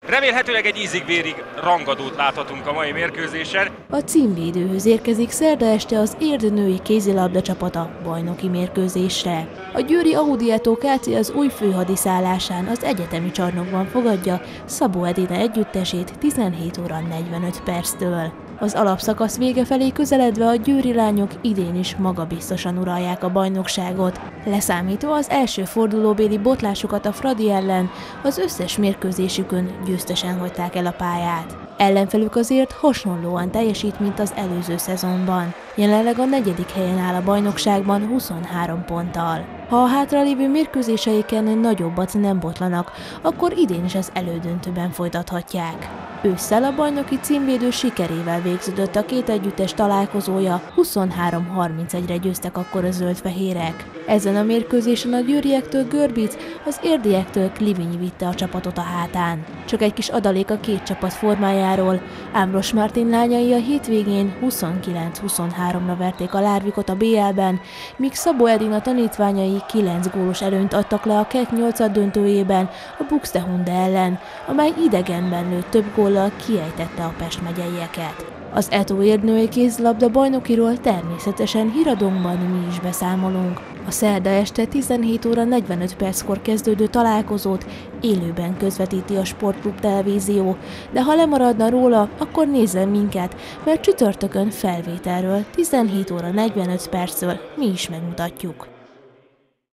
Remélhetőleg egy ízig-vérig rangadót láthatunk a mai mérkőzésen. A címvédőhöz érkezik szerda este az Érd női kézilabda csapata bajnoki mérkőzésre. A győri Audietto Kc az új főhadiszállásán az egyetemi csarnokban fogadja Szabó Edina együttesét 17 óra 45 perctől. Az alapszakasz vége felé közeledve a győri lányok idén is magabiztosan uralják a bajnokságot. Leszámítva az első fordulóbéli botlásukat a Fradi ellen, az összes mérkőzésükön győztesen hagyták el a pályát. Ellenfelük azért hasonlóan teljesít, mint az előző szezonban. Jelenleg a 4. helyen áll a bajnokságban 23 ponttal. Ha a hátralévő mérkőzéseiken nagyobbat nem botlanak, akkor idén is az elődöntőben folytathatják. Ősszel a bajnoki címvédő sikerével végződött a két együttes találkozója, 23-31-re győztek akkor a zöldfehérek. Ezen a mérkőzésen a győriektől Görbic, az érdiektől Klivinyi vitte a csapatot a hátán. Csak egy kis adalék a két csapat formájáról. Ámros Mártin lányai a hétvégén 29-23-ra verték a Lárvikot a BL-ben, míg Szabó Edina tanítványai 9 gólos előnyt adtak le a KEK 8. döntőjében a Buxtehude ellen, amely idegenben lőtt több góllal kiejtette a Pest megyeieket. Az ETO Érd női kézilabda bajnokiról természetesen híradónkban mi is beszámolunk. A szerda este 17 óra 45 perckor kezdődő találkozót élőben közvetíti a Sportklub Televízió, de ha lemaradna róla, akkor nézzen minket, mert csütörtökön felvételről 17 óra 45 perctől mi is megmutatjuk.